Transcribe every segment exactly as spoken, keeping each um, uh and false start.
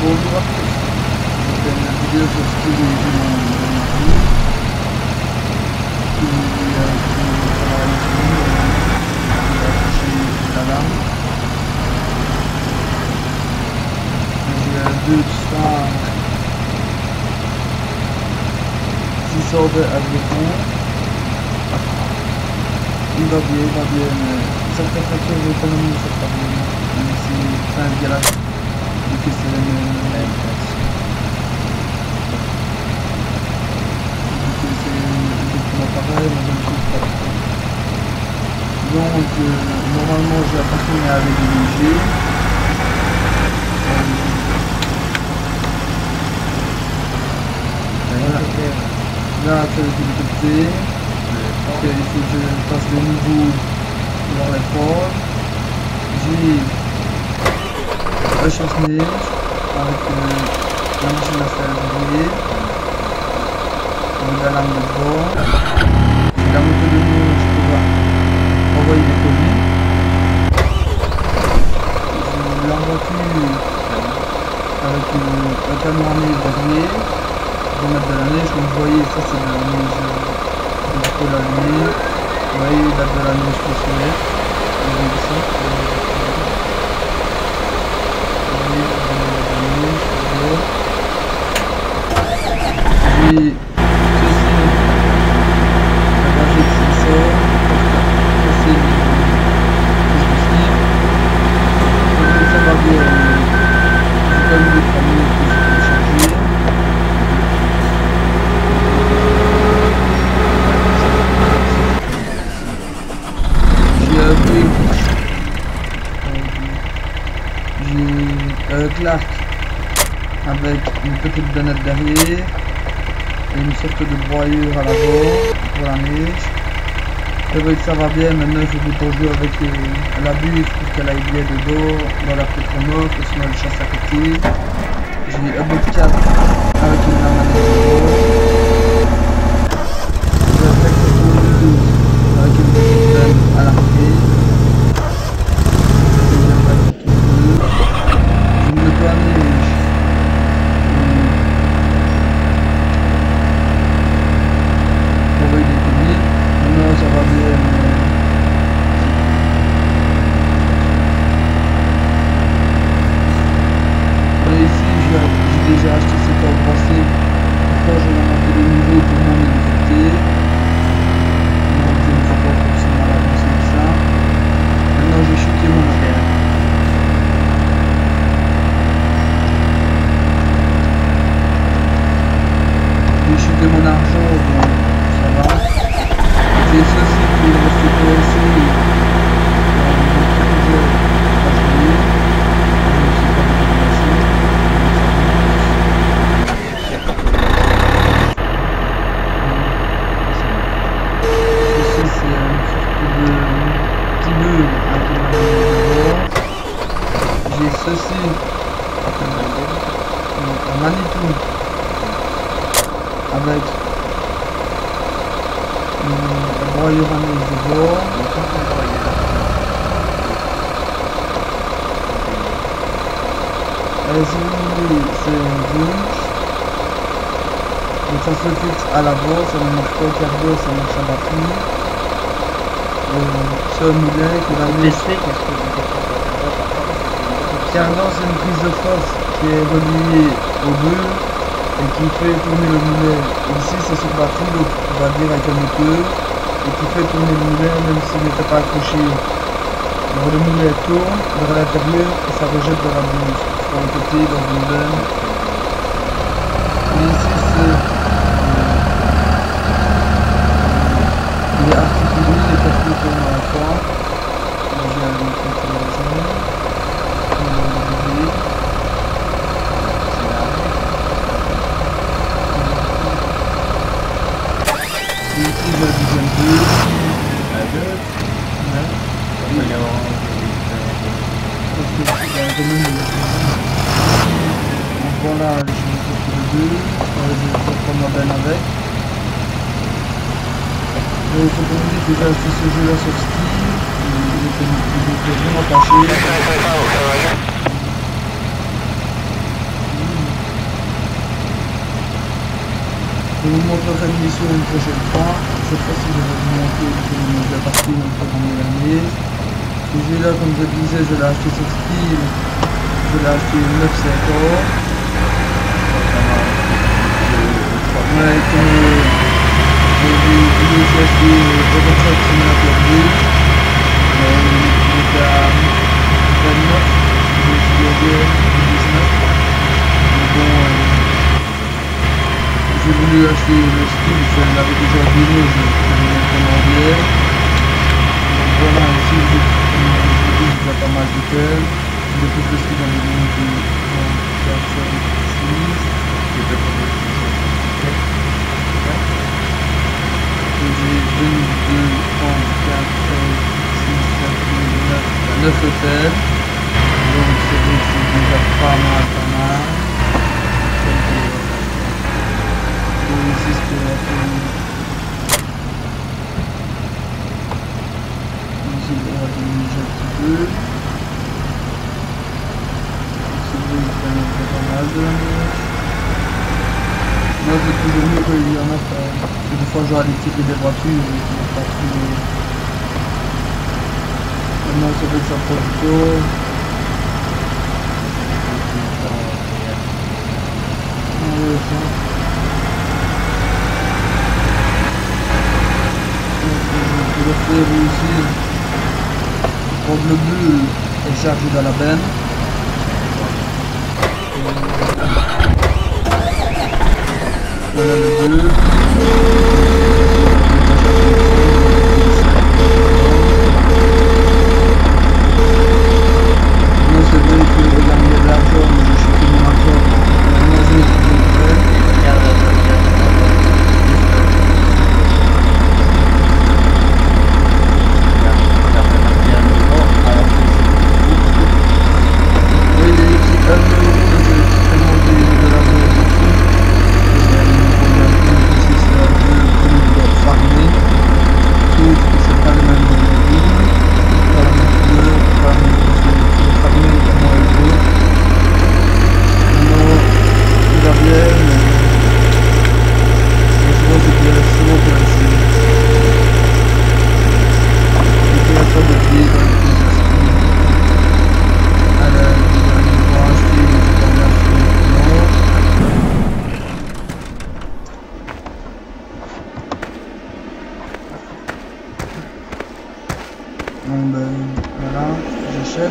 Bonjour à tous, je fais une vidéo sur ce que j'ai vu dans mon mari qui a travaillé ici, il a touché la lame. J'ai deux stars qui sortent avec fond. Il va bien, il va bien, mais certaines fractures de l'économie, c'est pas bien. Même si c'est un galère, vu que c'est les mêmes places. C'est exactement pareil, la même chose pas trop. Donc euh, normalement j'ai continué à aller léger. Voilà. Là c'est de l'hélicoptère. Okay, il faut que je passe de nouveau dans les ports. J'ai la chasse-neige avec euh, la machine à faire briller. La lame de bord, la moto de neige qui va envoyer des colis. J'ai la voiture avec une, un camion à neige derrière. Je vais mettre de la neige, comme vous voyez, ça c'est de la neige que je peux l'allumer. Vous voyez, il y a de la neige qui se met. Vous voyez ici. Vous voyez, de la neige, j'ai un Clark avec une petite bennette derrière et une sorte de broyure à l'avant pour la neige. C'est vrai que ça va bien, maintenant il faut plutôt jouer avec euh, la buse pour qu'elle aille bien dedans dans la petite remorque, sinon elle chasse à côté. J'ai un bobcat avec une lame à neige. J'ai un tracteur douze avec une petite benne à l'arrivée. J'ai une neige pour envoyer des colis. Maintenant ça va bien, mais et ici j'ai déjà acheté cette corde brassée. Pourquoi je vais monter de nouveau pour mon hélicoptère. Donc je ne sais pas forcément la penser que ça. Maintenant j'ai chuté mon frère. J'ai chuté mon argent, donc ça va. J'ai ceci qui est resté coincé dans mon projet à jouer. Je ne sais pas comment passer. Ceci c'est une sorte de petit bug avec une lame de bord. J'ai ceci, un Manitou avec une broyure à neige de bord. Et si vous voulez, c'est rouge. Donc ça se fixe à l'avant, ça ne marche pas au cargo, ça marche à batterie. Euh, c'est un moulin qui va neige. Cardan, c'est une prise de force qui est reliée au bulle et qui fait tourner le moulin. Ici c'est sur batterie, donc on va dire avec un moteur, et qui fait tourner le moulin même s'il n'était pas accroché. Alors le moulin tourne vers l'intérieur et ça rejette dans la bouse. Sur un côté, dans une benne. Et ici c'est euh, il est articulé, les quatre roues tournent à la fois. Moi j'ai un contrôle. Et ici j'ai le deuxième deux. La deux. Ouais. Il va y avoir un parce que il y a un domaine de donc voilà, je me sorti le deux. Je vais prendre ma benne avec. Il faut qu'on me dise que j'ai acheté ce jeu là sur Steam. Il était vraiment pas cher. Je vous montrerai une mission une prochaine fois. Cette fois-ci, je vais vous montrer la partie de notre premier dernier. Celui-là, comme je disais, je l'ai acheté sur Steam. Je l'ai acheté neuf cents euros. Ouais, comme j'ai voulu aussi acheter Robotech Simulator deux. Il était à vingt-neuf, je me suis dit dix-neuf. Mais bon, euh, j'ai voulu acheter le Steam, je l'avais déjà donné, je l'ai commandé. Donc voilà, ici, je vous dis, j'ai pas mal de thèmes. De plus de ce qu'il avait donné de quatre, cinq, six. J'ai vingt-deux, trente, quatre, cinq, six, sept, huit, neuf, neuf hôtels. Donc c'est vrai que c'est déjà pas mal, pas mal. Donc ici c'est la fin. Ici on va diminuer un petit peu. C'est vrai que ça nous fait pas mal de la neige. Moi c'est toujours mieux qu'il y en a pas. Des fois je dois aller tirer des voitures et je n'ai pas trouvé. Maintenant c'est vrai que ça prend du temps. Ah ouais ça. Donc je vais faire aussi. Prendre le bleu et charger dans la benne. Voilà le bleu. Moi c'est vrai que regarde, il y a de l'argent, mais je suis mon argent. Moi je vais oui, il y a des petits un euro, j'ai tellement de l'argent dessus. Farmer, sauf que c'est pas le même module, pas la même couleur, pas la même façon de farmer comme moi et l'autre. Non, il va bien, mais franchement c'était souvent pour essayer. C'était la fois de pied dans le plus de ski. Alors, ils vont acheter des informations. Bon ben voilà, j'achète.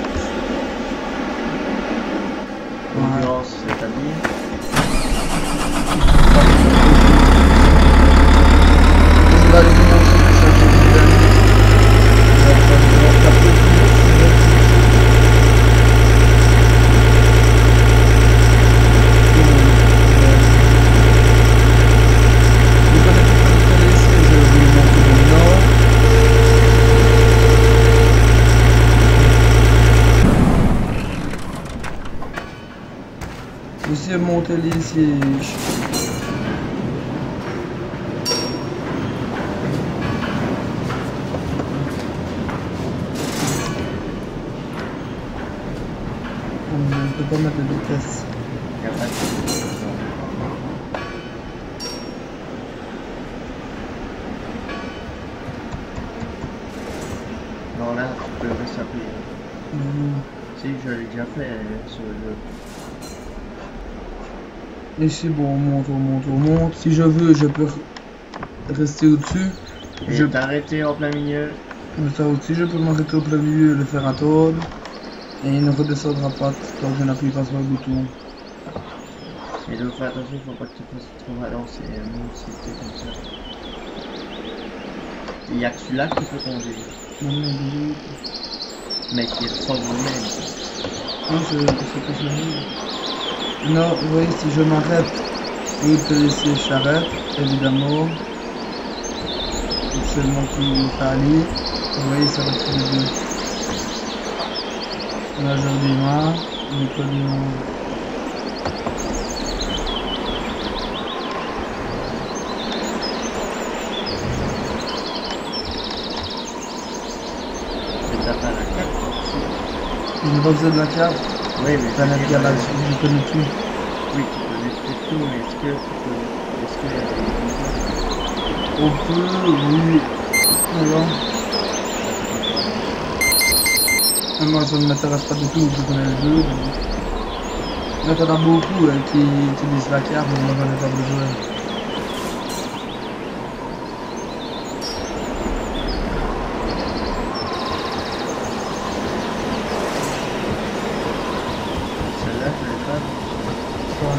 Concurrence, c'est-à-dire je vais aller commencer à chercher du ben. Je vais faire taper je connais plus de ici, je vais vous montrer le nord. Ici monter les sièges. On ne peut pas mettre de vitesse. Il n'y a pas de... Non, là, tu peux rester. Mmh. Si, je l'ai déjà fait euh, sur le jeu. Ici, bon, on monte, on monte, on monte. Si je veux, je peux rester au-dessus. Je Je vais t'arrêter en plein milieu. ça aussi, je peux m'arrêter au plein milieu et le faire attendre. Et il ne redescendra pas tant que je n'appuie pas sur le bouton. Et donc, fais attention, faut pas que tu fasses trop balancer, même si c'était comme ça. Il y a que celui-là qui peut conduire. Non, non, désolé. Mais qui est sans vous-même. Non, c'est c'est pas ça. Non, vous voyez, si je m'arrête, oui, peut laisser charrette, évidemment. C'est moi qui fait aller. Vous voyez, ça va tous les deux. Là, je redémarre. Je redémarre. C'est pas la carte. Je n'ai pas besoin de la carte. Oui, mais Planète Galaxie, je connais tout. Oui, tu peux mettre tout, mais est-ce que tu peux Est-ce qu'il y a des On peut, oui. Alors. Et moi ça ne m'intéresse pas du tout, je connais le jeu. Mais il y en a beaucoup euh, qui utilisent la carte, mais moi j'en ai pas besoin. Celle-là, je l'ai pas. Quoi?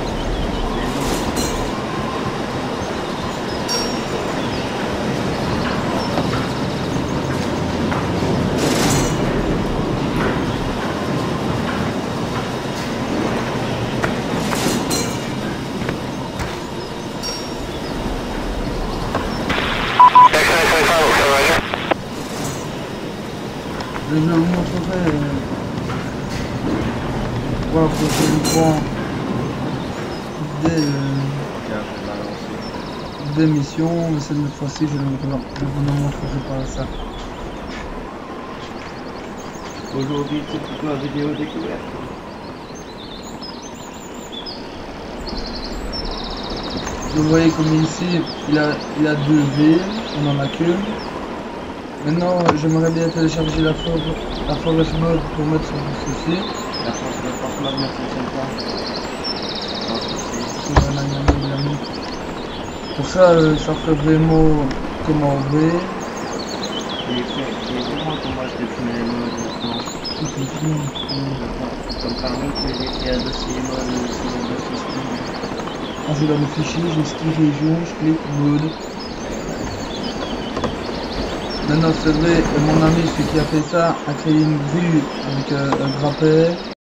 Je vous montrerai euh, pour la prochaine fois des, euh, Tiens, je vais balancer. des missions, mais cette fois-ci je ne vous, je vous ne montrerai pas ça. Aujourd'hui, c'est plutôt la vidéo découverte. Vous voyez comme ici, il a, il a deux villes, on en a qu'une. Maintenant, j'aimerais bien télécharger la, for la Forest Mode pour mettre sur ceci. La force de force mode ne fonctionne pas. Non, c'est C'est un ami de l'ami. Pour ça, euh, ça ferait vraiment comment B. Il est fait, il est vraiment comment je définis les modes maintenant. Tout est tout. Comme par exemple, il y a dossier mode, dossier dossier style. Ah, je vais dans le fichier, j'ai ski région, je clique mode. Maintenant, c'est vrai, mon ami, celui qui a fait ça, a créé une vue avec euh, un grappin.